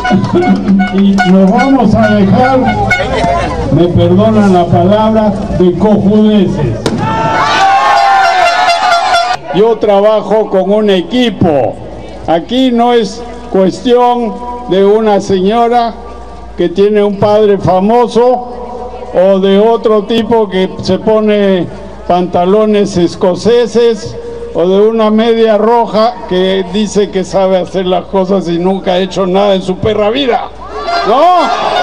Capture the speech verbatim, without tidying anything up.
y nos vamos a dejar, me perdonan la palabra, de cojudeces. Yo trabajo con un equipo. Aquí no es cuestión de una señora que tiene un padre famoso o de otro tipo que se pone pantalones escoceses o de una media roja que dice que sabe hacer las cosas y nunca ha hecho nada en su perra vida. ¡No!